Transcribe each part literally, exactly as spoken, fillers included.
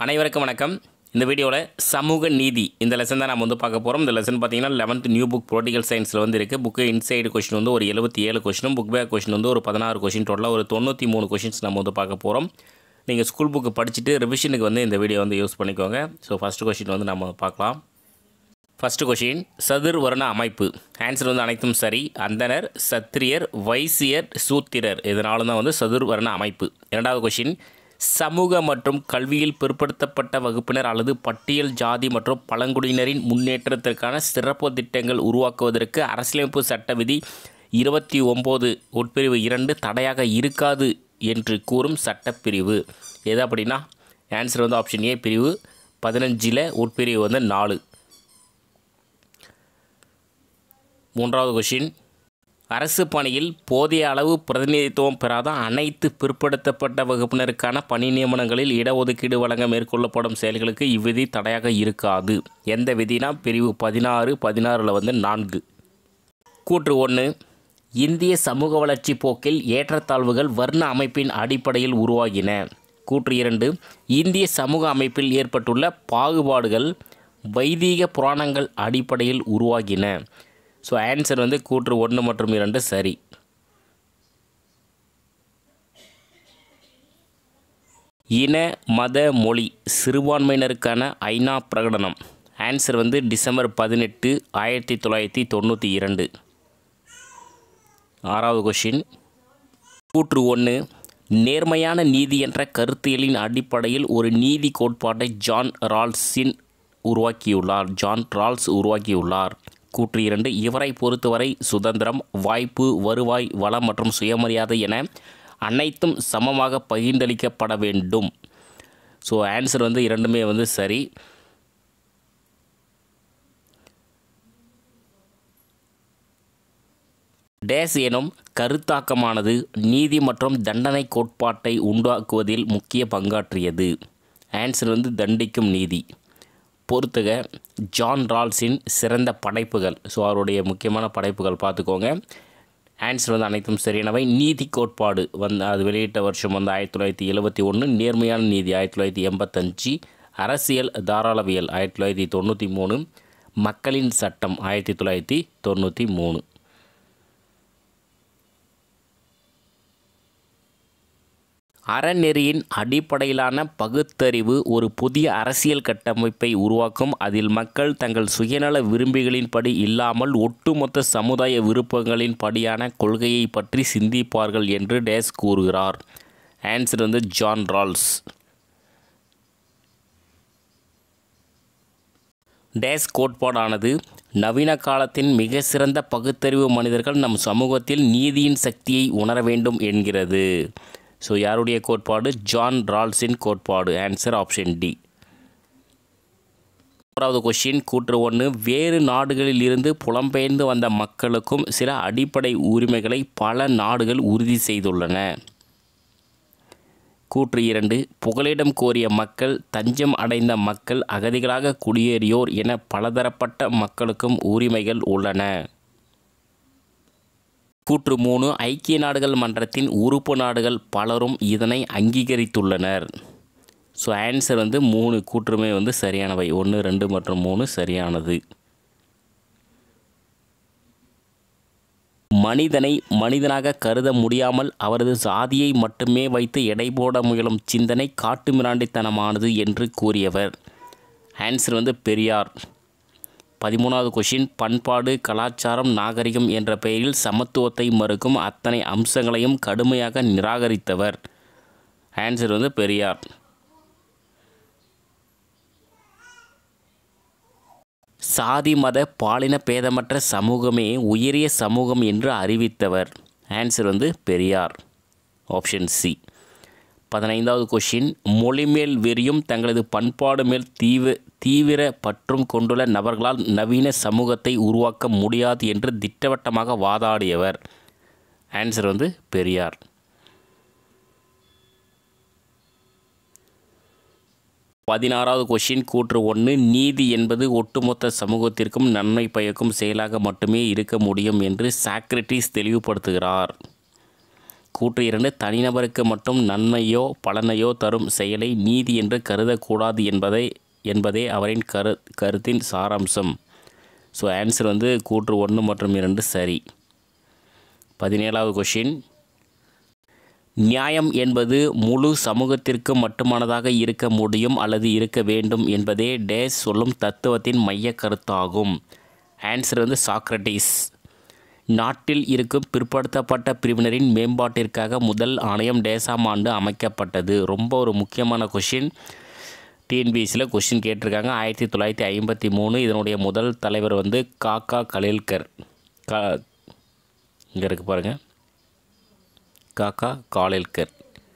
அனைவருக்கும் வணக்கம். இந்த வீடியோவில் சமூக நீதி இந்த லெசன் தான் நம்ம வந்து பார்க்க போகிறோம். இந்த லெசன் பார்த்தீங்கன்னா லெவன்த் நியூ புக் பொலிட்டிக்கல் சயின்ஸில் வந்து இருக்குது. புக்கு இன்சைடு கொஸ்டின் வந்து ஒரு எழுபத்தி ஏழு கொஸ்டினும் புக் பேக் கொஸ்டின் வந்து ஒரு பதினாறு கொஸ்டின், டோட்டலாக ஒரு தொண்ணூற்றி மூணு கொஸ்டின்ஸ் நம்ம வந்து பார்க்க போகிறோம். நீங்கள் ஸ்கூல் புக்கு படிச்சுட்டு ரிவிஷனுக்கு வந்து இந்த வீடியோ வந்து யூஸ் பண்ணிக்கோங்க. ஸோ ஃபஸ்ட்டு கொஸ்டின் வந்து நம்ம பார்க்கலாம். ஃபஸ்ட்டு கொஷின், சதுர் வர்ண அமைப்பு. ஆன்சர் வந்து அனைத்தும் சரி. அந்தனர், சத்திரியர், வைசியர், சூத்திரர், இதனால தான் வந்து சதுர் வர்ண அமைப்பு. இரண்டாவது கொஷின், சமூக மற்றும் கல்வியில் பிற்படுத்தப்பட்ட வகுப்பினர் அல்லது பட்டியல் ஜாதி மற்றும் பழங்குடியினரின் முன்னேற்றத்திற்கான சிறப்பு திட்டங்கள் உருவாக்குவதற்கு அரசியலமைப்பு சட்ட விதி இருபத்தி ஒம்பது உட்பிரிவு இரண்டு தடையாக இருக்காது என்று கூறும் சட்டப்பிரிவு எது அப்படின்னா ஆன்சர் வந்து ஆப்ஷன் ஏ பிரிவு பதினஞ்சில் உட்பிரிவு வந்து நாலு. மூன்றாவது கொஷின், அரசு பணியில் போதிய அளவு பிரதிநிதித்துவம் பெறாத அனைத்து பிற்படுத்தப்பட்ட வகுப்பினருக்கான பணி நியமனங்களில் இடஒதுக்கீடு வழங்க மேற்கொள்ளப்படும் செயல்களுக்கு இவ்விதி தடையாக இருக்காது. எந்த விதினா பிரிவு பதினாறு பதினாறில் வந்து நான்கு. கூற்று ஒன்று, இந்திய சமூக வளர்ச்சி போக்கில் ஏற்றத்தாழ்வுகள் வர்ண அமைப்பின் அடிப்படையில் உருவாகின. கூற்று இரண்டு, இந்திய சமூக அமைப்பில் ஏற்பட்டுள்ள பாகுபாடுகள் வைதீக புராணங்கள் அடிப்படையில் உருவாகின. ஸோ ஆன்சர் வந்து கூற்று ஒன்று மற்றும் இரண்டு சரி. இன மத மொழி சிறுபான்மையினருக்கான ஐநா பிரகடனம். ஆன்சர் வந்து டிசம்பர் பதினெட்டு ஆயிரத்தி தொள்ளாயிரத்தி தொண்ணூற்றி இரண்டு. ஆறாவது கொஷின், கூற்று ஒன்று, நேர்மையான நீதி என்ற கருத்தியலின் அடிப்படையில் ஒரு நீதி கோட்பாட்டை ஜான் ரால்ஸின் உருவாக்கியுள்ளார் ஜான் ரால்ஸ் உருவாக்கியுள்ளார். கூற்று இரண்டு, இவரை பொறுத்தவரை சுதந்திரம், வாய்ப்பு, வருவாய், வளம் மற்றும் சுயமரியாதை என அனைத்தும் சமமாக பகிர்ந்தளிக்கப்பட வேண்டும். ஸோ ஆன்சர் வந்து இரண்டுமே வந்து சரி. டேஸ் எனும் கருத்தாக்கமானது நீதி மற்றும் தண்டனை கோட்பாட்டை உண்டாக்குவதில் முக்கிய பங்காற்றியது. ஆன்சர் வந்து தண்டிக்கும் நீதி. பொறுத்துக ஜான் ரால்ஸின் சிறந்த படைப்புகள். ஸோ அவருடைய முக்கியமான படைப்புகள் பார்த்துக்கோங்க. ஆன்சர் வந்து அனைத்தும் சரியானவை. நீதி கோட்பாடு வந்து அது வெளியிட்ட வருஷம் வந்து ஆயிரத்தி தொள்ளாயிரத்தி எழுபத்தி ஒன்று. நேர்மையான நீதி ஆயிரத்தி தொள்ளாயிரத்தி எண்பத்தஞ்சு. அரசியல் தாராளவியல் ஆயிரத்தி தொள்ளாயிரத்தி தொண்ணூற்றி மூணு. மக்களின் சட்டம் ஆயிரத்தி தொள்ளாயிரத்தி தொண்ணூற்றி மூணு. அறநெறியின் அடிப்படையிலான பகுத்தறிவு ஒரு புதிய அரசியல் கட்டமைப்பை உருவாக்கும். அதில் மக்கள் தங்கள் சுயநல விரும்பிகளின்படி இல்லாமல் ஒட்டுமொத்த சமுதாய விருப்பங்களின் படியான கொள்கையை பற்றி சிந்திப்பார்கள் என்று டேஸ் கூறுகிறார். ஆன்சர் வந்து ஜான் ரால்ஸ். டேஸ் கோட்பாடானது நவீன காலத்தின் மிக சிறந்த பகுத்தறிவு மனிதர்கள் நம் சமூகத்தில் நீதியின் சக்தியை உணர வேண்டும் என்கிறது. ஸோ யாருடைய கோட்பாடு? ஜான் ரால்ஸின் கோட்பாடு. Answer option D. மூன்றாவது கொஷின், கூற்று ஒன்று, வேறு நாடுகளில் இருந்து புலம்பெயர்ந்து வந்த மக்களுக்கும் சில அடிப்படை உரிமைகளை பல நாடுகள் உறுதி செய்துள்ளன. கூற்று இரண்டு, புகலிடம் கோரிய மக்கள், தஞ்சம் அடைந்த மக்கள், அகதிகளாக குடியேறியோர் என பலதரப்பட்ட மக்களுக்கும் உரிமைகள் உள்ளன. கூற்று மூணு, ஐக்கிய நாடுகள் மன்றத்தின் உறுப்பு நாடுகள் பலரும் இதனை அங்கீகரித்துள்ளனர். ஸோ ஆன்சர் வந்து மூணு கூற்றுமே வந்து சரியானவை. ஒன்று ரெண்டு மற்றும் மூணு சரியானது. மனிதனை மனிதனாக கருத முடியாமல் அவரது சாதியை மட்டுமே வைத்து எடை போட முயலும் சிந்தனை காட்டுமிராண்டித்தனமானது என்று கூறியவர். ஆன்சர் வந்து பெரியார். பதிமூணாவது கொஷின், பண்பாடு, கலாச்சாரம், நாகரிகம் என்ற பெயரில் சமத்துவத்தை மறுக்கும் அத்தனை அம்சங்களையும் கடுமையாக நிராகரித்தவர். ஆன்சர் வந்து பெரியார். சாதி மத பாலின பேதமற்ற சமூகமே உயரிய சமூகம் என்று அறிவித்தவர். ஆன்சர் வந்து பெரியார். Option C. பதினைந்தாவது கொஷின், மொழிமேல் வெறியும் தங்களது பண்பாடு மேல் தீவிர தீவிர பற்றும் கொண்டுள்ள நபர்களால் நவீன சமூகத்தை உருவாக்க முடியாது என்று திட்டவட்டமாக வாதாடியவர். ஆன்சர் வந்து பெரியார். பதினாறாவது கொஷின், கூற்று ஒன்று, நீதி என்பது ஒட்டுமொத்த சமூகத்திற்கும் நன்மை பயக்கும் செயலாக மட்டுமே இருக்க முடியும் என்று சாக்ரட்டிஸ் தெளிவுபடுத்துகிறார். கூற்று இரண்டு, தனிநபருக்கு மட்டும் நன்மையோ பலனையோ தரும் செயலை நீதி என்று கருதக்கூடாது என்பதை என்பதே அவரின் கரு கருத்தின் சாராம்சம். ஸோ ஆன்சர் வந்து கூற்று ஒன்று மற்றும் இரண்டு சரி. பதினேழாவது கொஷின், நியாயம் என்பது முழு சமூகத்திற்கு மட்டுமானதாக இருக்க முடியும் அல்லது இருக்க வேண்டும் என்பதே டேஸ் சொல்லும் தத்துவத்தின் மைய கருத்தாகும். ஆன்சர் வந்து சாக்ரட்டிஸ். நாட்டில் இருக்கும் பிற்படுத்தப்பட்ட பிரிவினரின் மேம்பாட்டிற்காக முதல் ஆணையம் டேஸாம் ஆண்டு அமைக்கப்பட்டது. ரொம்ப ஒரு முக்கியமான கொஷின், டிஎன்பிஎஸ்சியில் கொஷின் கேட்டிருக்காங்க. ஆயிரத்தி தொள்ளாயிரத்தி ஐம்பத்தி மூணு இதனுடைய முதல் தலைவர் வந்து காக்கா கலேல்கர். கா இங்கே இருக்குது பாருங்கள், காக்கா காலேல்கர்.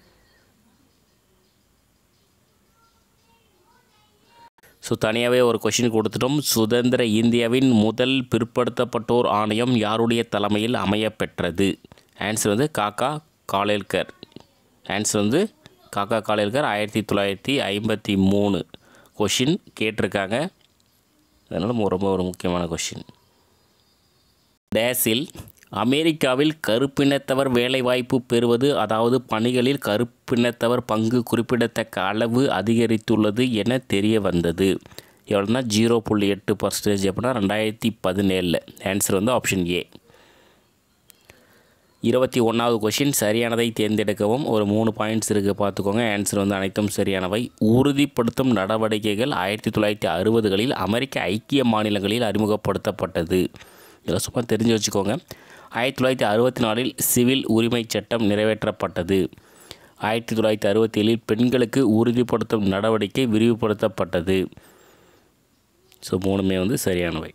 ஸோ தனியாகவே ஒரு கொஷின் கொடுத்துட்டோம். சுதந்திர இந்தியாவின் முதல் பிற்படுத்தப்பட்டோர் ஆணையம் யாருடைய தலைமையில் அமையப்பெற்றது? ஆன்சர் வந்து காக்கா காலேல்கர். ஆன்சர் வந்து காக்கா காலேல்கர் ஆயிரத்தி தொள்ளாயிரத்தி ஐம்பத்தி மூணு கொஷின் கேட்டிருக்காங்க. அதனால் ரொம்ப ஒரு முக்கியமான கொஷின். டேஸில் அமெரிக்காவில் கருப்பினத்தவர் வேலைவாய்ப்பு பெறுவது, அதாவது பணிகளில் கருப்பினத்தவர் பங்கு குறிப்பிடத்தக்க அளவு அதிகரித்துள்ளது என தெரிய வந்தது. எவ்வளோனா ஜீரோ புள்ளி எட்டு பர்சன்டேஜ் அப்படின்னா ரெண்டாயிரத்தி பதினேழில். ஆன்சர் வந்து ஆப்ஷன் ஏ. இருபத்தி ஒன்றாவது கொஷின், சரியானதை தேர்ந்தெடுக்கவும். ஒரு மூணு பாயிண்ட்ஸ் இருக்குது பார்த்துக்கோங்க. ஆன்சர் வந்து அனைத்தும் சரியானவை. உறுதிப்படுத்தும் நடவடிக்கைகள் ஆயிரத்தி தொள்ளாயிரத்தி அறுபதுகளில் அமெரிக்க ஐக்கிய மாநிலங்களில் அறிமுகப்படுத்தப்பட்டது. இதெல்லாம் சும்மா தெரிஞ்சு வச்சுக்கோங்க. ஆயிரத்தி தொள்ளாயிரத்தி அறுபத்தி நாலில் சிவில் உரிமை சட்டம் நிறைவேற்றப்பட்டது. ஆயிரத்தி தொள்ளாயிரத்தி அறுபத்தி ஏழில் பெண்களுக்கு உறுதிப்படுத்தும் நடவடிக்கை விரிவுபடுத்தப்பட்டது. ஸோ மூணுமே வந்து சரியானவை.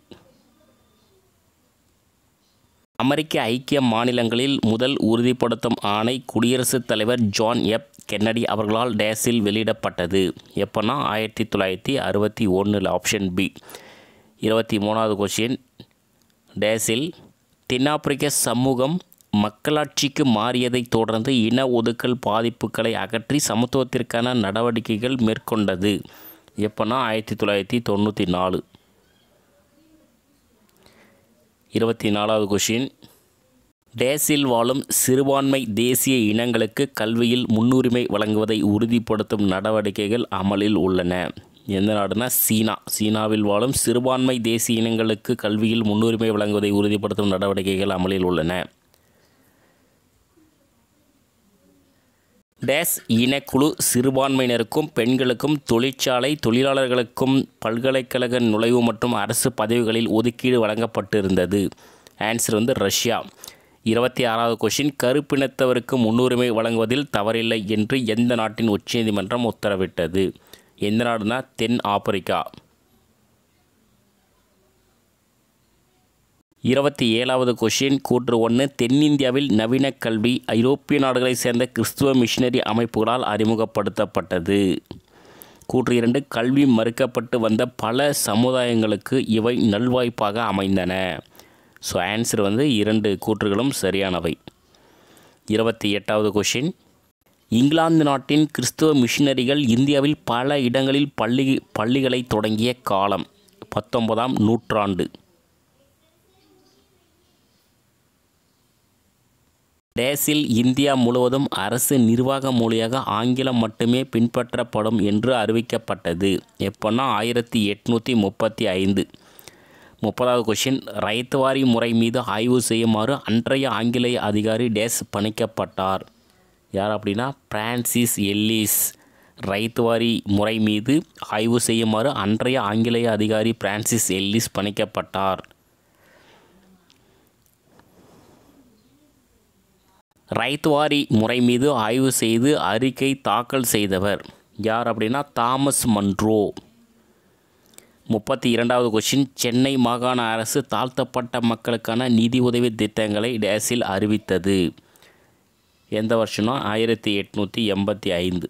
அமெரிக்க ஐக்கிய மாநிலங்களில் முதல் உறுதிப்படுத்தும் ஆணை குடியரசுத் தலைவர் ஜான் எஃப் கென்னடி அவர்களால் டேஸில் வெளியிடப்பட்டது. எப்போனா ஆயிரத்தி தொள்ளாயிரத்தி அறுபத்தி ஒன்றில். Option B. இருபத்தி மூணாவது கொஷின், டேஸில் தென்னாப்பிரிக்க சமூகம் மக்களாட்சிக்கு மாறியதைத் தொடர்ந்து இன ஒதுக்கல் பாதிப்புகளை அகற்றி சமத்துவத்திற்கான நடவடிக்கைகள் மேற்கொண்டது. எப்போனா ஆயிரத்தி தொள்ளாயிரத்தி தொண்ணூற்றி நாலு. இருபத்தி நாலாவது கொஷின், டேஸில் வாழும் சிறுபான்மை தேசிய இனங்களுக்கு கல்வியில் முன்னுரிமை வழங்குவதை உறுதிப்படுத்தும் நடவடிக்கைகள் அமலில் உள்ளன. எந்த நாடுனா சீனா. சீனாவில் வாழும் சிறுபான்மை தேசிய இனங்களுக்கு கல்வியில் முன்னுரிமை வழங்குவதை உறுதிப்படுத்தும் நடவடிக்கைகள் அமலில் உள்ளன. டேஸ் இனக்குழு சிறுபான்மையினருக்கும் பெண்களுக்கும் தொழிற்சாலை தொழிலாளர்களுக்கும் பல்கலைக்கழக நுழைவு மற்றும் அரசு பதவிகளில் ஒதுக்கீடு வழங்கப்பட்டிருந்தது. ஆன்சர் வந்து ரஷ்யா. இருபத்தி ஆறாவது கொஷின், கருப்பினத்தவருக்கு முன்னுரிமை வழங்குவதில் தவறில்லை என்று எந்த நாட்டின் உச்சநீதிமன்றம் உத்தரவிட்டது? எந்த நாடுனா தென் ஆப்பிரிக்கா. இருபத்தி ஏழாவது கொஷின், கூற்று ஒன்று, தென்னிந்தியாவில் நவீன கல்வி ஐரோப்பிய நாடுகளைச் சேர்ந்த கிறிஸ்துவ மிஷினரி அமைப்புகளால் அறிமுகப்படுத்தப்பட்டது. கூற்று இரண்டு, கல்வி மறுக்கப்பட்டு வந்த பல சமுதாயங்களுக்கு இவை நல்வாய்ப்பாக அமைந்தன. ஸோ ஆன்சர் வந்து இரண்டு கூற்றுகளும் சரியானவை. இருபத்தி எட்டாவது கொஷின், இங்கிலாந்து நாட்டின் கிறிஸ்துவ மிஷினரிகள் இந்தியாவில் பல இடங்களில் பள்ளி பள்ளிகளை தொடங்கிய காலம் பத்தொன்பதாம் நூற்றாண்டு. டேஸில் இந்தியா முழுவதும் அரசு நிர்வாக மொழியாக ஆங்கிலம் மட்டுமே பின்பற்றப்படும் என்று அறிவிக்கப்பட்டது. எப்போன்னா ஆயிரத்தி எட்நூற்றி முப்பத்தி ஐந்து. முப்பதாவது கொஷின், ரைத்துவாரி முறை மீது ஆய்வு செய்யுமாறு அன்றைய ஆங்கிலேய அதிகாரி டேஸ் பணிக்கப்பட்டார். யார் அப்படின்னா பிரான்சிஸ் எல்லிஸ். ரைத்துவாரி முறை மீது ஆய்வு செய்யுமாறு அன்றைய ஆங்கிலேய அதிகாரி பிரான்சிஸ் எல்லிஸ் பணிக்கப்பட்டார். ரைத்துவாரி முறை மீது ஆய்வு செய்து அறிக்கை தாக்கல் செய்தவர் யார் அப்படின்னா தாமஸ் மன்றோ. முப்பத்தி இரண்டாவது கொஷின், சென்னை மாகாண அரசு தாழ்த்தப்பட்ட மக்களுக்கான நிதி உதவி திட்டங்களை டேஸில் அறிவித்தது. எந்த வருஷம்னா ஆயிரத்தி எட்நூற்றி எண்பத்தி ஐந்து.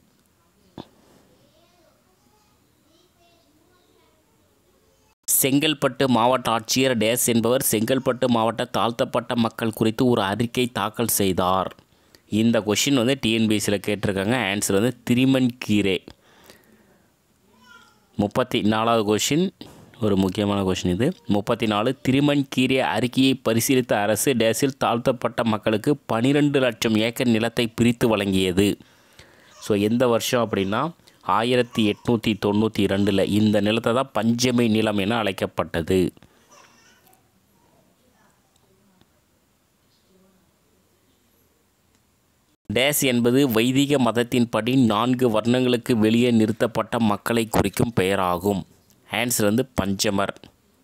செங்கல்பட்டு மாவட்ட ஆட்சியர் டேஸ் என்பவர் செங்கல்பட்டு மாவட்ட தாழ்த்தப்பட்ட மக்கள் குறித்து ஒரு அறிக்கை தாக்கல் செய்தார். இந்த கொஷின் வந்து டிஎன்பிஎஸ்சியில் கேட்டிருக்காங்க. ஆன்சர் வந்து திரிமன்கீரே. முப்பத்தி நாலாவது கொஷின், ஒரு முக்கியமான கொஷின் இது. முப்பத்தி நாலு திருமன்கீரிய அறிக்கையை பரிசீலித்த அரசு டேஸில் தாழ்த்தப்பட்ட மக்களுக்கு பனிரெண்டு லட்சம் ஏக்கர் நிலத்தை பிரித்து வழங்கியது. ஸோ எந்த வருஷம் அப்படின்னா ஆயிரத்தி எட்நூற்றி தொண்ணூற்றி ரெண்டில் இந்த நிலத்தை தான் பஞ்சமி நிலம் என அழைக்கப்பட்டது. டேஸ் என்பது வைதிக மதத்தின்படி நான்கு வர்ணங்களுக்கு வெளியே நிறுத்தப்பட்ட மக்களை குறிக்கும் பெயராகும். ஆன்சர் வந்து பஞ்சமர்.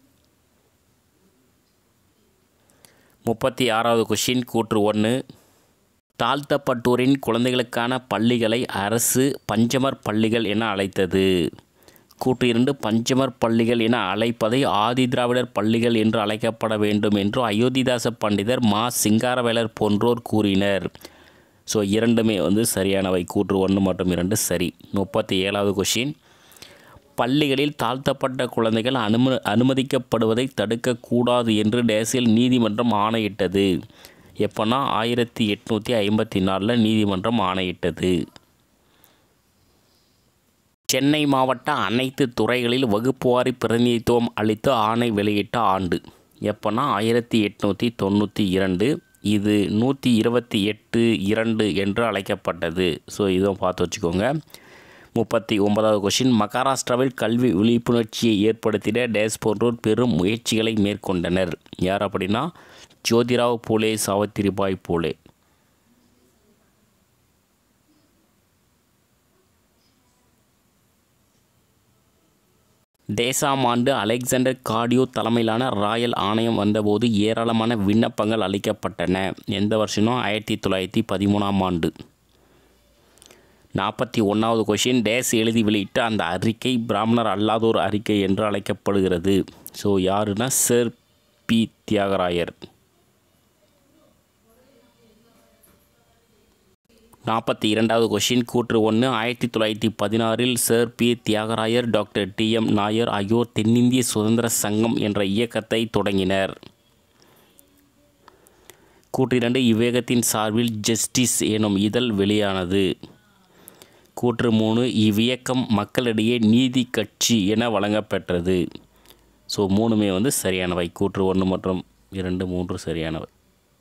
முப்பத்தி ஆறாவது கொஷின் கூற்று ஒன்று. தாழ்த்தப்பட்டோரின் குழந்தைகளுக்கான பள்ளிகளை அரசு பஞ்சமர் பள்ளிகள் என அழைத்தது. கூற்று இரண்டு. பஞ்சமர் பள்ளிகள் என அழைப்பதை ஆதி திராவிடர் பள்ளிகள் என்று அழைக்கப்பட வேண்டும் என்று அயோத்திதாச பண்டிதர் மா சிங்காரவேலர் போன்றோர் கூறினர். ஸோ இரண்டுமே வந்து சரியானவை. கூற்று ஒன்று மற்றும் இரண்டு சரி. முப்பத்தி ஏழாவது கொஷின். பள்ளிகளில் தாழ்த்தப்பட்ட குழந்தைகள் அனும அனுமதிக்கப்படுவதை தடுக்கக்கூடாது என்று டேஸில் நீதிமன்றம் ஆணையிட்டது. எப்போனா ஆயிரத்தி எட்நூற்றி ஐம்பத்தி நாலில் நீதிமன்றம் ஆணையிட்டது. சென்னை மாவட்ட அனைத்து துறைகளில் வகுப்புவாரி பிரதிநிதித்துவம் அளித்து ஆணை வெளியிட்ட ஆண்டு எப்போனா ஆயிரத்தி எட்நூற்றி தொண்ணூற்றி இரண்டு. இது நூற்றி இருபத்தி எட்டு இரண்டு என்று அழைக்கப்பட்டது. ஸோ இதுவும் பார்த்து வச்சுக்கோங்க. முப்பத்தி ஒன்பதாவது கொஷின். மகாராஷ்டிராவில் கல்வி விழிப்புணர்ச்சியை ஏற்படுத்திட டேஸ் போன்றோர் பெரும் முயற்சிகளை மேற்கொண்டனர். யார் அப்படின்னா ஜோதிராவ் பூலே, சாவித்திரிபாய் பூலே. டேஸாம் ஆண்டு அலெக்சாண்டர் காடியோ தலைமையிலான ராயல் ஆணையம் வந்தபோது ஏராளமான விண்ணப்பங்கள் அளிக்கப்பட்டன. எந்த வருஷம்னா ஆயிரத்தி தொள்ளாயிரத்தி பதிமூணாம் ஆண்டு. நாற்பத்தி ஒன்றாவது கொஷின். டேஸ் எழுதி வெளியிட்ட அந்த அறிக்கை பிராமணர் அல்லாதோர் அறிக்கை என்று அழைக்கப்படுகிறது. ஸோ யாருன்னா சர் பி தியாகராயர். நாற்பத்தி இரண்டாவது கொஷின் கூற்று ஒன்று. ஆயிரத்தி தொள்ளாயிரத்தி பதினாறில் sir P Thyagarayar, doctor T M Nair ஆகியோர் தென்னிந்திய சுதந்திர சங்கம் என்ற இயக்கத்தை தொடங்கினர். கூற்று இரண்டு. இவ்வியக்கத்தின் சார்பில் ஜஸ்டிஸ் எனும் இதழ் வெளியானது. கூற்று மூணு. இவ்வியக்கம் மக்களிடையே நீதி கட்சி என வழங்கப்பெற்றது. ஸோ மூணுமே வந்து சரியானவை. கூற்று ஒன்று மற்றும் இரண்டு மூன்று சரியானவை.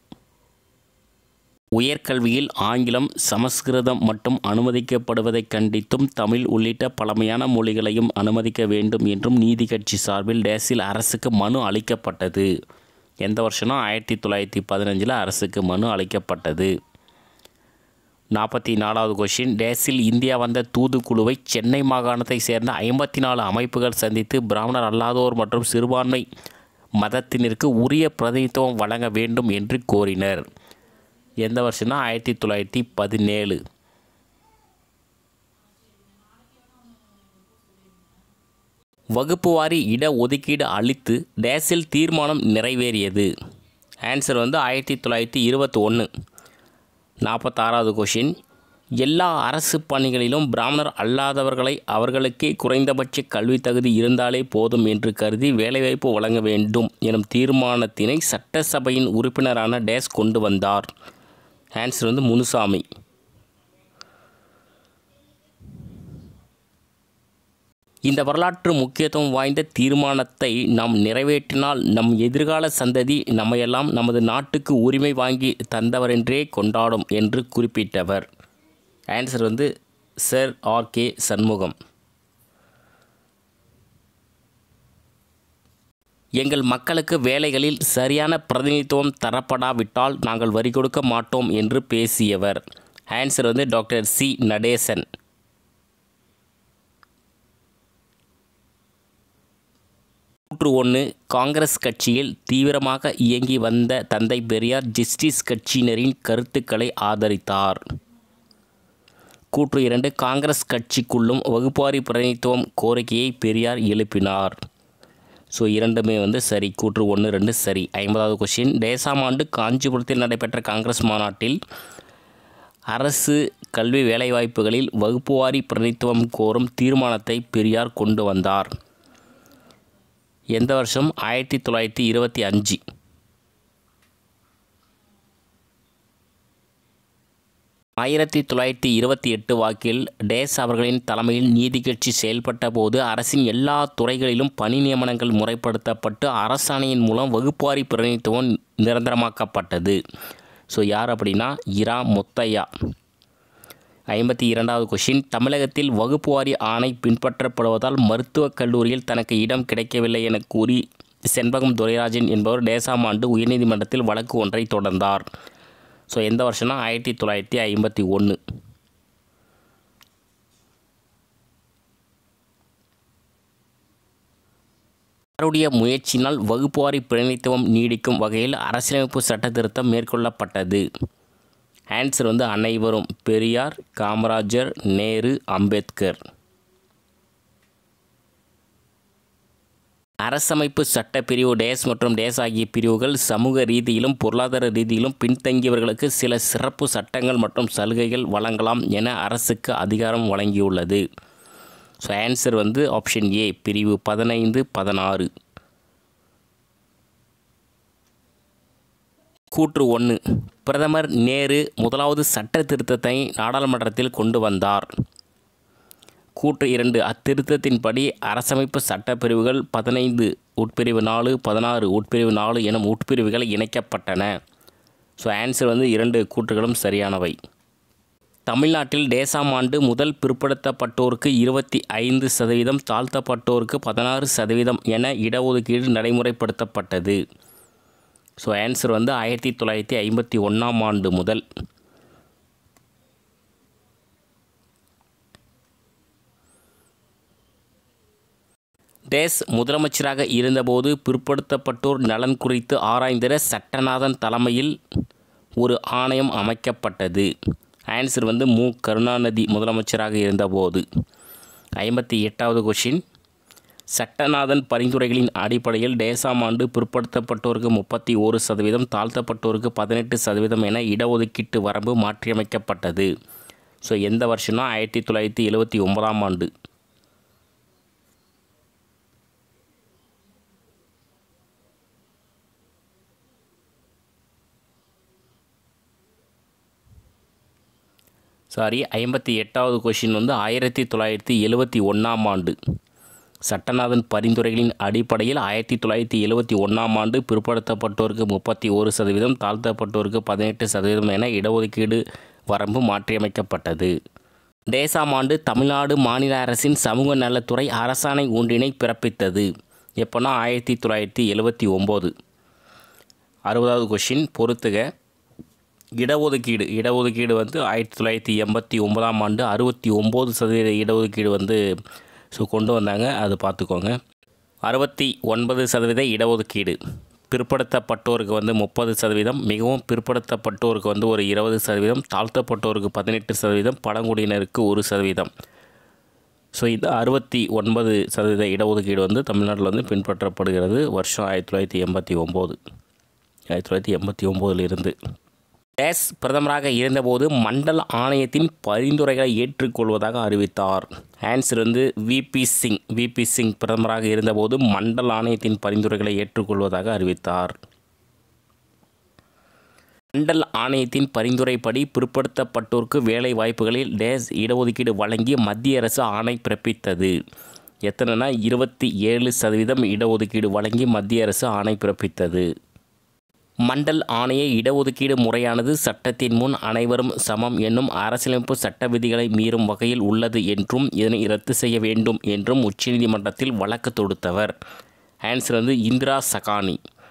உயர்கல்வியில் ஆங்கிலம், சமஸ்கிருதம் மட்டும் அனுமதிக்கப்படுவதை கண்டித்தும் தமிழ் உள்ளிட்ட பழமையான மொழிகளையும் அனுமதிக்க வேண்டும் என்றும் நீதி கட்சி சார்பில் டேஸில் அரசுக்கு மனு அளிக்கப்பட்டது. எந்த வருஷம்னா ஆயிரத்தி தொள்ளாயிரத்தி பதினஞ்சில் அரசுக்கு மனு அளிக்கப்பட்டது. நாற்பத்தி நாலாவது கொஷின். டேஸில் இந்தியா வந்த தூதுக்குழுவை சென்னை மாகாணத்தை சேர்ந்த ஐம்பத்தி நாலு அமைப்புகள் சந்தித்து பிராமணர் அல்லாதோர் மற்றும் சிறுபான்மை மதத்தினருக்கு உரிய பிரதிநிதித்துவம் வழங்க வேண்டும் என்று கோரினர். எந்த வருஷம்னா ஆயிரத்தி தொள்ளாயிரத்தி பதினேழு. வகுப்புவாரி இட ஒதுக்கீடு அளித்து டேஸில் தீர்மானம் நிறைவேறியது. ஆன்சர் வந்து ஆயிரத்தி தொள்ளாயிரத்தி இருபத்தி ஒன்று. நாற்பத்தாறாவது கொஷின். எல்லா அரசு பணிகளிலும் பிராமணர் அல்லாதவர்களை அவர்களுக்கே குறைந்தபட்ச கல்வி தகுதி இருந்தாலே போதும் என்று கருதி வேலைவாய்ப்பு வழங்க வேண்டும் எனும் தீர்மானத்தினை சட்டசபையின் உறுப்பினரான டேஸ் கொண்டு வந்தார். ஆன்சர் வந்து முனுசாமி. இந்த வரலாற்று முக்கியத்துவம் வாய்ந்த தீர்மானத்தை நாம் நிறைவேற்றினால் நம் எதிர்கால சந்ததி நம்மையெல்லாம் நமது நாட்டுக்கு உரிமை வாங்கி தந்தவரென்றே கொண்டாடும் என்று குறிப்பிட்டவர். ஆன்சர் வந்து சர் ஆர் கே சண்முகம். எங்கள் மக்களுக்கு வேலைகளில் சரியான பிரதிநிதித்துவம் தரப்படாவிட்டால் நாங்கள் வரி கொடுக்க மாட்டோம் என்று பேசியவர். ஆன்சர் வந்து டாக்டர் சி நடேசன். கூற்று ஒன்று. காங்கிரஸ் கட்சியில் தீவிரமாக இயங்கி வந்த தந்தை பெரியார் ஜஸ்டிஸ் கட்சியினரின் கருத்துக்களை ஆதரித்தார். கூற்று இரண்டு. காங்கிரஸ் கட்சிக்குள்ளும் வகுப்புவாரி பிரதிநிதித்துவம் கோரிக்கையை பெரியார் எழுப்பினார். ஸோ இரண்டுமே வந்து சரி. கூற்று ஒன்று ரெண்டு சரி. ஐம்பதாவது கொஸ்டின். டேஸாம் ஆண்டு காஞ்சிபுரத்தில் நடைபெற்ற காங்கிரஸ் மாநாட்டில் அரசு கல்வி வேலைவாய்ப்புகளில் வகுப்புவாரி பிரதிநிதித்துவம் கோரும் தீர்மானத்தை பெரியார் கொண்டு வந்தார். எந்த வருஷம்? ஆயிரத்தி தொள்ளாயிரத்தி இருபத்தி அஞ்சு. ஆயிரத்தி தொள்ளாயிரத்தி இருபத்தி எட்டு வாக்கில் டேஸ் அவர்களின் தலைமையில் நீதி கட்சி செயல்பட்ட போது அரசின் எல்லா துறைகளிலும் பணி நியமனங்கள் முறைப்படுத்தப்பட்டு அரசாணையின் மூலம் வகுப்புவாரி பிரதிநிதித்துவம் நிரந்தரமாக்கப்பட்டது. ஸோ யார் அப்படின்னா இரா முத்தையா. ஐம்பத்தி இரண்டாவது கொஷின், தமிழகத்தில் வகுப்புவாரி ஆணை பின்பற்றப்படுவதால் மருத்துவக் கல்லூரியில் தனக்கு இடம் கிடைக்கவில்லை என கூறி செண்பகம் துரைராஜன் என்பவர் டேசாம் ஆண்டு உயர்நீதிமன்றத்தில் வழக்கு ஒன்றை தொடர்ந்தார். ஸோ எந்த வருஷம்னா ஆயிரத்தி தொள்ளாயிரத்தி ஐம்பத்தி ஒன்று. அவருடைய முயற்சியினால் வகுப்புவாரி பிரதிநிதித்துவம் நீடிக்கும் வகையில் அரசியலமைப்பு சட்ட திருத்தம் மேற்கொள்ளப்பட்டது. ஆன்சர் வந்து அனைவரும், பெரியார், காமராஜர், நேரு, அம்பேத்கர். அரசமைப்பு சட்ட பிரிவு டேஸ் மற்றும் டேஸ் ஆகிய பிரிவுகள் சமூக ரீதியிலும் பொருளாதார ரீதியிலும் பின்தங்கியவர்களுக்கு சில சிறப்பு சட்டங்கள் மற்றும் சலுகைகள் வழங்கலாம் என அரசுக்கு அதிகாரம் வழங்கியுள்ளது. ஸோ ஆன்சர் வந்து ஆப்ஷன் ஏ, பிரிவு பதினைந்து பதினாறு. கூற்று ஒன்று, பிரதமர் நேரு முதலாவது சட்ட திருத்தத்தை நாடாளுமன்றத்தில் கொண்டு வந்தார். கூற்று இரண்டு, அத்திருத்தத்தின்படி அரசமைப்பு சட்டப்பிரிவுகள் பதினைந்து உட்பிரிவு நாலு, பதினாறு உட்பிரிவு நாலு எனும் உட்பிரிவுகள் இணைக்கப்பட்டன. ஸோ ஆன்சர் வந்து இரண்டு கூற்றுகளும் சரியானவை. தமிழ்நாட்டில் டேசாம் ஆண்டு முதல் பிற்படுத்தப்பட்டோருக்கு இருபத்தி ஐந்து சதவீதம், தாழ்த்தப்பட்டோருக்கு பதினாறு சதவீதம் என இடஒதுக்கீடு நடைமுறைப்படுத்தப்பட்டது. ஸோ ஆன்சர் வந்து ஆயிரத்தி தொள்ளாயிரத்தி ஐம்பத்தி ஒன்றாம் ஆண்டு முதல். டேஸ் முதலமைச்சராக இருந்தபோது பிற்படுத்தப்பட்டோர் நலன் குறித்து ஆராய்ந்திட சட்டநாதன் தலைமையில் ஒரு ஆணையம் அமைக்கப்பட்டது. ஆன்சர் வந்து மு கருணாநிதி முதலமைச்சராக இருந்தபோது. ஐம்பத்தி எட்டாவது கொஷின், சட்டநாதன் பரிந்துரைகளின் அடிப்படையில் டேசாம் ஆண்டு பிற்படுத்தப்பட்டோருக்கு முப்பத்தி ஒரு சதவீதம், தாழ்த்தப்பட்டோருக்கு பதினெட்டு சதவீதம் என இடஒதுக்கீட்டு வரம்பு மாற்றியமைக்கப்பட்டது. ஸோ எந்த வருஷம்னா ஆயிரத்தி தொள்ளாயிரத்தி எழுபத்தி ஒன்பதாம் ஆண்டு. சாரி ஐம்பத்தி எட்டாவது கொஷின் வந்து ஆயிரத்தி தொள்ளாயிரத்தி எழுபத்தி ஒன்றாம் ஆண்டு. சட்டநாதன் பரிந்துரைகளின் அடிப்படையில் ஆயிரத்தி தொள்ளாயிரத்தி எழுபத்தி ஒன்றாம் ஆண்டு பிற்படுத்தப்பட்டோருக்கு முப்பத்தி ஒரு சதவீதம், தாழ்த்தப்பட்டோருக்கு பதினெட்டு சதவீதம் என இடஒதுக்கீடு வரம்பு மாற்றியமைக்கப்பட்டது. டேசாம் ஆண்டு தமிழ்நாடு மாநில அரசின் சமூக நலத்துறை அரசாணை ஒன்றினை பிறப்பித்தது. எப்போனா ஆயிரத்தி தொள்ளாயிரத்தி எழுபத்தி ஒம்பது. அறுபதாவது கொஷின், பொறுத்துக. இடஒதுக்கீடு இடஒதுக்கீடு வந்து ஆயிரத்தி தொள்ளாயிரத்தி எண்பத்தி ஒன்பதாம் ஆண்டு அறுபத்தி ஒம்பது சதவீத இடஒதுக்கீடு வந்து ஸோ கொண்டு வந்தாங்க, அது பார்த்துக்கோங்க. அறுபத்தி ஒன்பது சதவீத இடஒதுக்கீடு பிற்படுத்தப்பட்டோருக்கு வந்து முப்பது சதவீதம், மிகவும் பிற்படுத்தப்பட்டோருக்கு வந்து ஒரு இருபது சதவீதம், தாழ்த்தப்பட்டோருக்கு பதினெட்டு சதவீதம், பழங்குடியினருக்கு ஒரு சதவீதம். ஸோ இந்த அறுபத்தி ஒன்பது சதவீத இடஒதுக்கீடு வந்து தமிழ்நாட்டில் வந்து பின்பற்றப்படுகிறது. வருஷம் ஆயிரத்தி தொள்ளாயிரத்தி எண்பத்தி ஒம்பது ஆயிரத்தி தொள்ளாயிரத்தி எண்பத்தி ஒம்போதிலிருந்து. டேஸ் பிரதமராக இருந்தபோது மண்டல் ஆணையத்தின் பரிந்துரைகளை ஏற்றுக்கொள்வதாக அறிவித்தார். ஆன்சர் வந்து விபி சிங். விபி சிங் பிரதமராக இருந்தபோது மண்டல் ஆணையத்தின் பரிந்துரைகளை ஏற்றுக்கொள்வதாக அறிவித்தார். மண்டல் ஆணையத்தின் பரிந்துரைப்படி பிற்படுத்தப்பட்டோருக்கு வேலை வாய்ப்புகளில் டேஸ் இடஒதுக்கீடு வழங்கி மத்திய அரசு ஆணை பிறப்பித்தது. எத்தனைனா இருபத்தி ஏழு சதவீதம் இடஒதுக்கீடு வழங்கி மத்திய அரசு ஆணை பிறப்பித்தது. மண்டல் ஆணைய இடஒதுக்கீடு முறையானது சட்டத்தின் முன் அனைவரும் சமம் என்னும் அரசியலமைப்பு சட்ட விதிகளை மீறும் வகையில் உள்ளது என்றும் இதனை ரத்து செய்ய வேண்டும் என்றும் உச்சநீதிமன்றத்தில் வழக்கு தொடுத்தவர். ஆன்சர் வந்து இந்திரா சகானி.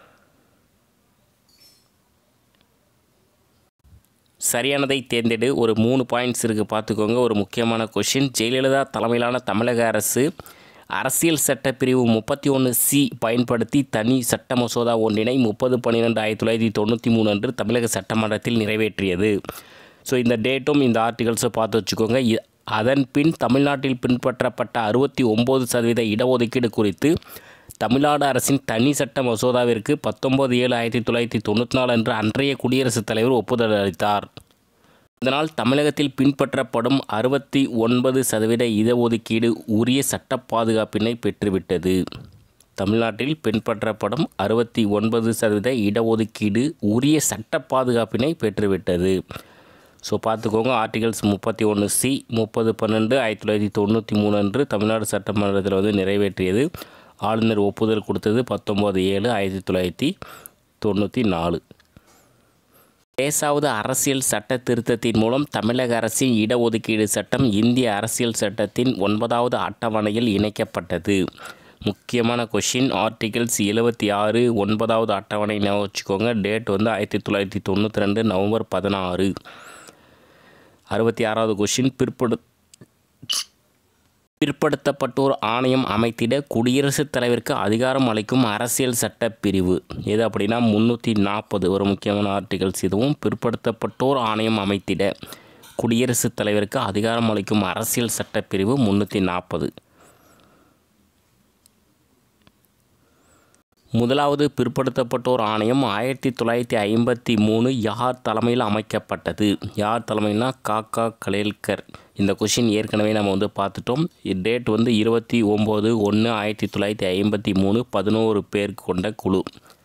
சரியானதை தேர்ந்தெடு. ஒரு மூணு பாயிண்ட்ஸ் இருக்குது, பார்த்துக்கோங்க. ஒரு முக்கியமான கொஷின், ஜெயலலிதா தலைமையிலான தமிழக அரசு அரசியல் சட்ட பிரிவு முப்பத்தி ஒன்று சி பயன்படுத்தி தனி சட்ட மசோதா ஒன்றினை முப்பது பன்னிரெண்டு ஆயிரத்தி தொள்ளாயிரத்தி தொண்ணூற்றி மூணு அன்று தமிழக சட்டமன்றத்தில் நிறைவேற்றியது. ஸோ இந்த டேட்டும் இந்த ஆர்டிகல்ஸை பார்த்து வச்சுக்கோங்க. அதன் பின் தமிழ்நாட்டில் பின்பற்றப்பட்ட அறுபத்தி ஒம்பது சதவீத இடஒதுக்கீடு குறித்து தமிழ்நாடு அரசின் தனி சட்ட மசோதாவிற்கு பத்தொம்பது ஏழு ஆயிரத்தி தொள்ளாயிரத்தி தொண்ணூற்றி நாலு அன்று அன்றைய குடியரசுத் தலைவர் ஒப்புதல் அளித்தார். இதனால் தமிழகத்தில் பின்பற்றப்படும் அறுபத்தி ஒன்பது சதவீத இடஒதுக்கீடு உரிய சட்ட பாதுகாப்பினை பெற்றுவிட்டது. தமிழ்நாட்டில் பின்பற்றப்படும் அறுபத்தி ஒன்பது சதவீத இடஒதுக்கீடு உரிய சட்ட பாதுகாப்பினை பெற்றுவிட்டது. ஸோ பார்த்துக்கோங்க. ஆர்டிகல்ஸ் முப்பத்தி ஒன்று சி முப்பது பன்னெண்டு ஆயிரத்தி தொள்ளாயிரத்தி தொண்ணூற்றி மூணு அன்று தமிழ்நாடு சட்டமன்றத்தில் வந்து நிறைவேற்றியது. ஆளுநர் ஒப்புதல் கொடுத்தது பத்தொம்போது ஏழு ஆயிரத்தி தொள்ளாயிரத்தி தொண்ணூற்றி நாலு. தேசாவது அரசியல் சட்ட திருத்தத்தின் மூலம் தமிழக அரசின் இடஒதுக்கீடு சட்டம் இந்திய அரசியல் சட்டத்தின் ஒன்பதாவது அட்டவணையில் இணைக்கப்பட்டது. முக்கியமான கொஷின். ஆர்டிகல்ஸ் எழுபத்தி ஆறு ஒன்பதாவது அட்டவணை ஞாபகம் வச்சுக்கோங்க. டேட் வந்து ஆயிரத்தி தொள்ளாயிரத்தி தொண்ணூற்றி ரெண்டு நவம்பர் பதினாறு. அறுபத்தி ஆறாவது கொஷின். பிற்படு பிற்படுத்தப்பட்டோர் ஆணையம் அமைத்திட குடியரசுத் தலைவருக்கு அதிகாரம் அளிக்கும் அரசியல் சட்ட பிரிவு எது அப்படின்னா முந்நூற்றி நாற்பது. ஒரு முக்கியமான ஆர்டிகல்ஸ் இதுவும். பிற்படுத்தப்பட்டோர் ஆணையம் அமைத்திட குடியரசுத் தலைவருக்கு அதிகாரம் அளிக்கும் அரசியல் சட்ட பிரிவு முந்நூற்றி நாற்பது. முதலாவது பிற்படுத்தப்பட்டோர் ஆணையம் ஆயிரத்தி தொள்ளாயிரத்தி ஐம்பத்தி மூணு யார் தலைமையில் அமைக்கப்பட்டது? யார் தலைமையில்னா காக்கா கலேல்கர். இந்த கொஷின் ஏற்கனவே நம்ம வந்து பார்த்துட்டோம். டேட் வந்து இருபத்தி ஒம்பது ஒன்று ஆயிரத்தி தொள்ளாயிரத்தி ஐம்பத்தி மூணு பதினோரு பேர் கொண்ட குழு.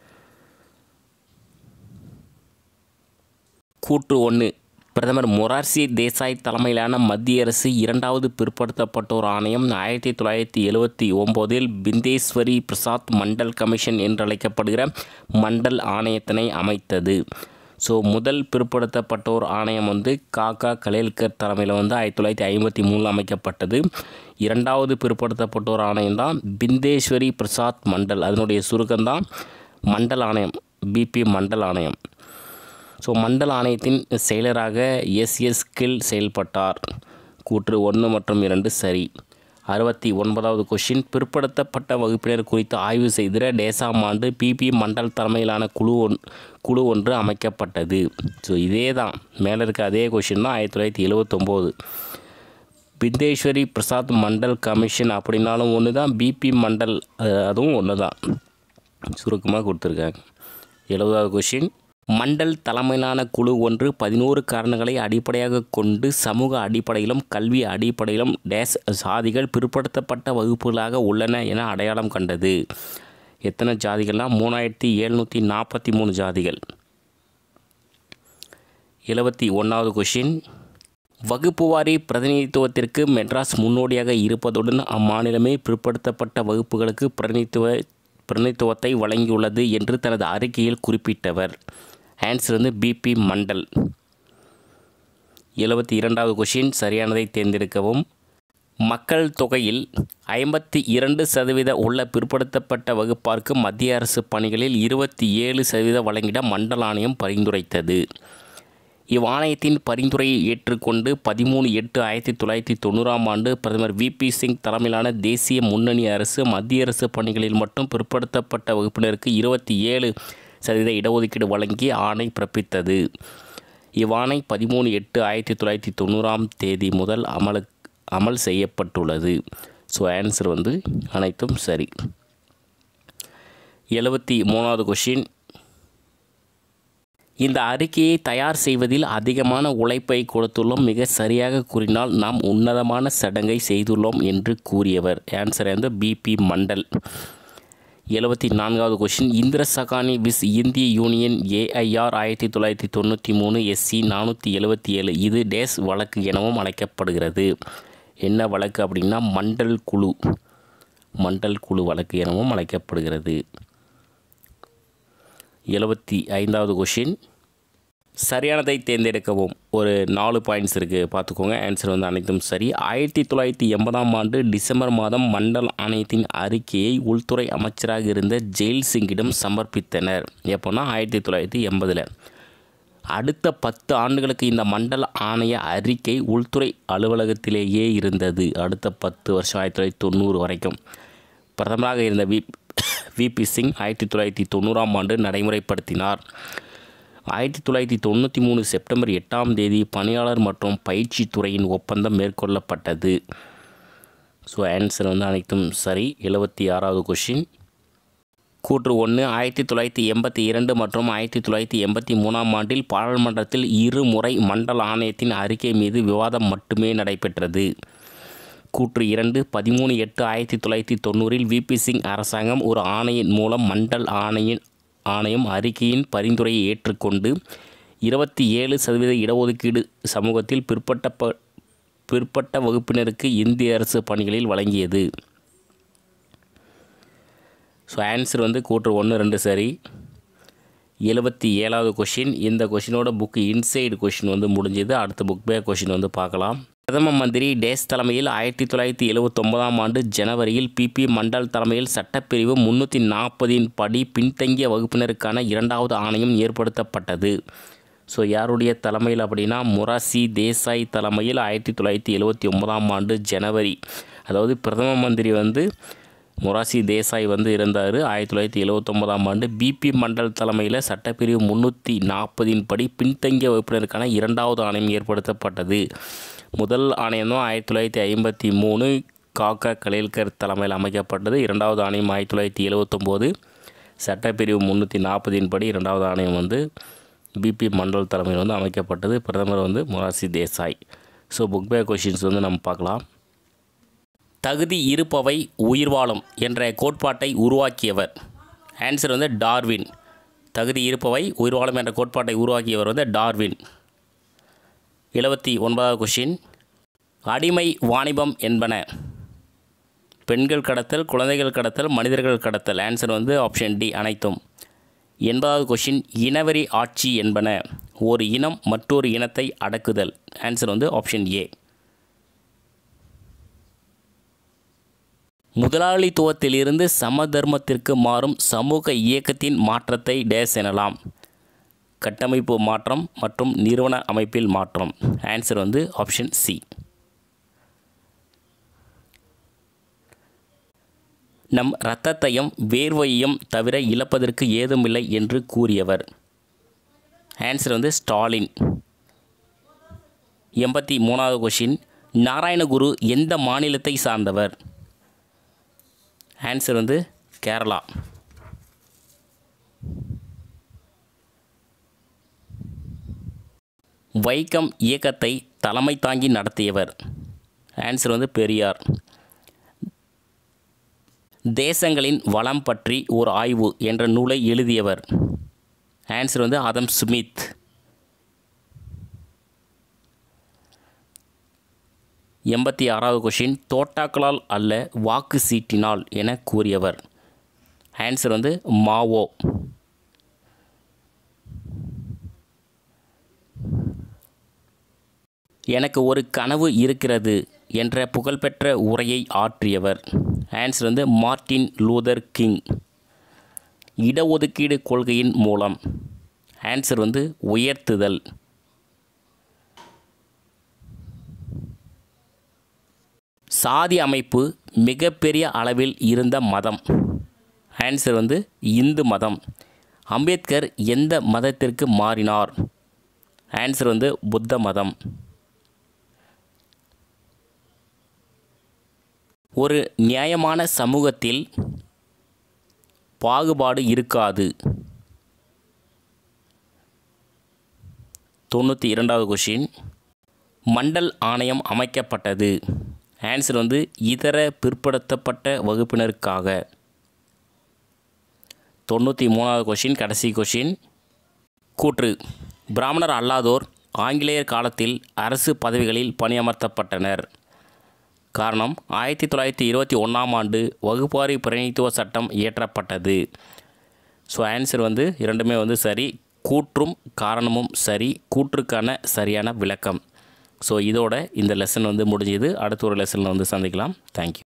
கூற்று ஒன்று. பிரதமர் மொரார்சி தேசாய் தலைமையிலான மத்திய அரசு இரண்டாவது பிற்படுத்தப்பட்டோர் ஆணையம் ஆயிரத்தி தொள்ளாயிரத்தி எழுபத்தி ஒம்போதில் பிந்தேஸ்வரி பிரசாத் மண்டல் கமிஷன் என்றழைக்கப்படுகிற மண்டல் ஆணையத்தினை அமைத்தது. ஸோ முதல் பிற்படுத்தப்பட்டோர் ஆணையம் வந்து காக்கா கலேல்கர் தலைமையில் வந்து ஆயிரத்தி தொள்ளாயிரத்தி ஐம்பத்தி மூணில் அமைக்கப்பட்டது. இரண்டாவது பிற்படுத்தப்பட்டோர் ஆணையம் தான் பிந்தேஸ்வரி பிரசாத் மண்டல். அதனுடைய சுருக்கம்தான் மண்டல் ஆணையம், பிபி மண்டல் ஆணையம். ஸோ மண்டல் ஆணையத்தின் செயலராக எஸ் எஸ் கில் செயல்பட்டார். கூற்று ஒன்று மற்றும் இரண்டு சரி. அறுபத்தி ஒன்பதாவது கொஷின். பிற்படுத்தப்பட்ட வகுப்பினர் குறித்து ஆய்வு செய்திட டேசாம் ஆண்டு பிபி மண்டல் தலைமையிலான குழு ஒன் குழு ஒன்று அமைக்கப்பட்டது. ஸோ இதே தான் மேலே இருக்க அதே கொஷின் தான் ஆயிரத்தி தொள்ளாயிரத்தி எழுபத்தொம்போது. பிந்தேஸ்வரி பிரசாத் மண்டல் கமிஷன் அப்படின்னாலும் ஒன்று தான், பிபி மண்டல் அதுவும் ஒன்று தான், சுருக்கமாக கொடுத்துருக்காங்க. எழுபதாவது கொஷின். மண்டல் தலைமையிலான குழு ஒன்று பதினோரு காரணங்களை அடிப்படையாக கொண்டு சமூக அடிப்படையிலும் கல்வி அடிப்படையிலும் டேஸ் சாதிகள் பிற்படுத்தப்பட்ட வகுப்புகளாக உள்ளன என அடையாளம் கண்டது. எத்தனை ஜாதிகள்னால் மூணாயிரத்தி எழுநூற்றி நாற்பத்தி மூணு ஜாதிகள். எழுபத்தி ஒன்றாவது கொஷின். வகுப்புவாரி பிரதிநிதித்துவத்திற்கு மெட்ராஸ் முன்னோடியாக இருப்பதுடன் அம்மாநிலமே பிற்படுத்தப்பட்ட வகுப்புகளுக்கு பிரதிநிதித்துவ பிரதிநிதித்துவத்தை வழங்கியுள்ளது என்று தனது அறிக்கையில் குறிப்பிட்டவர். ஆன்சர் வந்து பிபி மண்டல். எழுபத்தி இரண்டாவது கொஷின். சரியானதை தேர்ந்தெடுக்கவும். மக்கள் தொகையில் ஐம்பத்தி இரண்டு சதவீத உள்ள பிற்படுத்தப்பட்ட வகுப்பாருக்கு மத்திய அரசு பணிகளில் இருபத்தி ஏழு சதவீதம் வழங்கிட மண்டல் ஆணையம் பரிந்துரைத்தது. இவ்வாணையத்தின் பரிந்துரையை ஏற்றுக்கொண்டு பதிமூணு எட்டு ஆயிரத்தி தொள்ளாயிரத்தி தொண்ணூறாம் ஆண்டு பிரதமர் விபி சிங் தலைமையிலான தேசிய முன்னணி அரசு மத்திய அரசு பணிகளில் மட்டும் பிற்படுத்தப்பட்ட வகுப்பினருக்கு இருபத்தி ஏழு சதவீத இடஒதுக்கீடு வழங்கி ஆணை பிறப்பித்தது. இவ்வாணை பதிமூணு எட்டு ஆயிரத்தி தொள்ளாயிரத்தி தொண்ணூறாம் தேதி முதல் அமலு அமல் செய்யப்பட்டுள்ளது. ஸோ ஆன்சர் வந்து அனைத்தும் சரி. எழுபத்தி மூணாவது கொஷின். இந்த அறிக்கையை தயார் செய்வதில் அதிகமான உழைப்பை கொடுத்துள்ளோம், மிக சரியாக கூறினால் நாம் உன்னதமான சடங்கை செய்துள்ளோம் என்று கூறியவர். ஆன்சர் வந்து பிபி மண்டல். எழுபத்தி நான்காவது கொஷின். இந்திர சகானி விஸ் இந்திய யூனியன் ஏஐஆர் ஆயிரத்தி தொள்ளாயிரத்தி தொண்ணூற்றி மூணு எஸ்சி நானூற்றி எழுபத்தி ஏழு இது டேஸ் வழக்கு எனவும் அழைக்கப்படுகிறது. என்ன வழக்கு அப்படின்னா மண்டல் குழு மண்டல் குழு வழக்கு எனவும் அழைக்கப்படுகிறது. எழுபத்தி ஐந்தாவது கொஷின். சரியானதை தேர்ந்தெடுக்கவும். ஒரு நாலு பாயிண்ட்ஸ் இருக்குது, பார்த்துக்கோங்க. ஆன்சர் வந்து அனைத்தும் சரி. ஆயிரத்தி தொள்ளாயிரத்தி எண்பதாம் ஆண்டு டிசம்பர் மாதம் மண்டல் ஆணையத்தின் அறிக்கையை உள்துறை அமைச்சராக இருந்த ஜெயில் சிங்கிடம் சமர்ப்பித்தனர். எப்போனா ஆயிரத்தி தொள்ளாயிரத்தி எண்பதில். அடுத்த பத்து ஆண்டுகளுக்கு இந்த மண்டல ஆணைய அறிக்கை உள்துறை அலுவலகத்திலேயே இருந்தது. அடுத்த பத்து வருஷம் ஆயிரத்தி தொள்ளாயிரத்தி தொண்ணூறு வரைக்கும் பிரதமராக இருந்த வி விபி சிங் ஆயிரத்தி தொள்ளாயிரத்தி தொண்ணூறாம் ஆண்டு நடைமுறைப்படுத்தினார். ஆயிரத்தி தொள்ளாயிரத்தி தொண்ணூற்றி மூணு செப்டம்பர் எட்டாம் தேதி பணியாளர் மற்றும் பயிற்சி துறையின் ஒப்பந்தம் மேற்கொள்ளப்பட்டது. ஸோ ஆன்சர் வந்து அனைத்தும் சரி. எழுபத்தி ஆறாவது கொஷின். கூற்று ஒன்று. ஆயிரத்தி தொள்ளாயிரத்தி எண்பத்தி இரண்டு மற்றும் ஆயிரத்தி தொள்ளாயிரத்தி எண்பத்தி மூணாம் ஆண்டில் பாராளுமன்றத்தில் இரு முறை மண்டல ஆணையத்தின் அறிக்கை மீது விவாதம் மட்டுமே நடைபெற்றது. கூற்று இரண்டு. பதிமூணு எட்டு ஆயிரத்தி தொள்ளாயிரத்தி தொண்ணூறில் விபி சிங் அரசாங்கம் ஒரு ஆணையின் மூலம் மண்டல் ஆணையின் ஆணையம் அறிக்கையின் பரிந்துரையை ஏற்றுக்கொண்டு இருபத்தி ஏழு சதவீத இடஒதுக்கீடு சமூகத்தில் பிற்பட்ட ப பிற்பட்ட வகுப்பினருக்கு இந்திய அரசு பணிகளில் வழங்கியது. ஸோ ஆன்சர் வந்து கூற்று ஒன்று ரெண்டு சரி. எழுபத்தி ஏழாவது கொஷின். இந்த கொஷினோட புக்கு இன்சைடு கொஷின் வந்து முடிஞ்சது. அடுத்த புக் பேக் கொஷின் வந்து பார்க்கலாம். பிரதம மந்திரி டேஸ் தலைமையில் ஆயிரத்தி தொள்ளாயிரத்தி எழுபத்தொம்பதாம் ஆண்டு ஜனவரியில் பிபி மண்டல் தலைமையில் சட்டப்பிரிவு முந்நூற்றி நாற்பதின் படி பின்தங்கிய வகுப்பினருக்கான இரண்டாவது ஆணையம் ஏற்படுத்தப்பட்டது. ஸோ யாருடைய தலைமையில் அப்படின்னா மொரார்ஜி தேசாய் தலைமையில் ஆயிரத்தி தொள்ளாயிரத்தி எழுபத்தி ஒன்பதாம் ஆண்டு ஜனவரி, அதாவது பிரதம மந்திரி வந்து மொரார்ஜி தேசாய் வந்து இருந்தார். ஆயிரத்தி தொள்ளாயிரத்தி எழுபத்தொம்பதாம் ஆண்டு பிபி மண்டல் தலைமையில் சட்டப்பிரிவு முந்நூற்றி நாற்பதின் படி பின்தங்கிய வகுப்பினருக்கான இரண்டாவது ஆணையம் ஏற்படுத்தப்பட்டது. முதல் ஆணையம் தான் ஆயிரத்தி தொள்ளாயிரத்தி ஐம்பத்தி மூணு காக்கா கலேல்கர் தலைமையில் அமைக்கப்பட்டது. இரண்டாவது ஆணையம் ஆயிரத்தி தொள்ளாயிரத்தி எழுபத்தொம்போது சட்டப்பிரிவு முந்நூற்றி நாற்பதின் படி இரண்டாவது ஆணையம் வந்து பிபி மண்டல் தலைமையில் வந்து அமைக்கப்பட்டது. பிரதமர் வந்து Morarji Desai. So book back questions வந்து நம்ம பார்க்கலாம். தகுதி இருப்பவை உயிர் வாழும் என்ற கோட்பாட்டை உருவாக்கியவர். ஆன்சர் வந்து டார்வின். தகுதி இருப்பவை உயிர் வாழும் என்ற கோட்பாட்டை உருவாக்கியவர் வந்து டார்வின். எழுபத்தி ஒன்பதாவது கொஷின். அடிமை வாணிபம் என்பன பெண்கள் கடத்தல், குழந்தைகள் கடத்தல், மனிதர்கள் கடத்தல். ஆன்சர் வந்து ஆப்ஷன் டி அனைத்தும். எண்பதாவது கொஷின். இனவெறி ஆட்சி என்பன ஒரு இனம் மற்றொரு இனத்தை அடக்குதல். ஆன்சர் வந்து ஆப்ஷன் ஏ. முதலாளித்துவத்திலிருந்து சமதர்மத்திற்கு மாறும் சமூக இயக்கத்தின் மாற்றத்தை டேஸ் எனலாம். கட்டமைப்பு மாற்றம் மற்றும் நிறுவன அமைப்பில் மாற்றம். ஆன்சர் வந்து ஆப்ஷன் சி. நம் இரத்தத்தையும் வேர்வையையும் தவிர இழப்பதற்கு ஏதுமில்லை என்று கூறியவர். ஆன்சர் வந்து ஸ்டாலின். எண்பத்தி மூணாவது கொஷின். நாராயணகுரு எந்த மாநிலத்தை சார்ந்தவர்? ஆன்சர் வந்து கேரளா. வைக்கம் இயக்கத்தை தலைமை தாங்கி நடத்தியவர். ஆன்சர் வந்து பெரியார். தேசங்களின் வளம் பற்றி ஒரு ஆய்வு என்ற நூலை எழுதியவர். ஆன்சர் வந்து ஆதம் ஸ்மித். எண்பத்தி ஆறாவது கொஷின். தோட்டாக்களால் அல்ல வாக்கு சீட்டினால் என கூறியவர். ஆன்சர் வந்து மாவோ. எனக்கு ஒரு கனவு இருக்கிறது என்ற புகழ்பெற்ற உரையை ஆற்றியவர். ஆன்சர் வந்து மார்ட்டின் லூதர் கிங். இடஒதுக்கீடு கொள்கையின் மூலம். ஆன்சர் வந்து உயர்த்துதல். சாதி அமைப்பு மிகப்பெரிய அளவில் இருந்த மதம். ஆன்சர் வந்து இந்து மதம். அம்பேத்கர் எந்த மதத்திற்கு மாறினார்? ஆன்சர் வந்து புத்த மதம். ஒரு நியாயமான சமூகத்தில் பாகுபாடு இருக்காது. தொண்ணூற்றி இரண்டாவது கொஷின். மண்டல் ஆணையம் அமைக்கப்பட்டது. ஆன்சர் வந்து இதர பிற்படுத்தப்பட்ட வகுப்பினருக்காக. தொண்ணூற்றி மூணாவது கொஷின் கடைசி கொஷின். கூற்று. பிராமணர் அல்லாதோர் ஆங்கிலேயர் காலத்தில் அரசு பதவிகளில் பணியமர்த்தப்பட்டனர். காரணம், ஆயிரத்தி தொள்ளாயிரத்தி இருபத்தி ஒன்றாம் ஆண்டு வகுப்பாரி பிரதிநிதித்துவ சட்டம் இயற்றப்பட்டது. ஸோ ஆன்சர் வந்து இரண்டுமே வந்து சரி. கூற்றும் காரணமும் சரி. கூற்றுக்கான சரியான விளக்கம். ஸோ இதோட இந்த லெசன் வந்து முடிஞ்சது. அடுத்த ஒரு லெசனில் வந்து சந்திக்கலாம். தேங்க்யூ.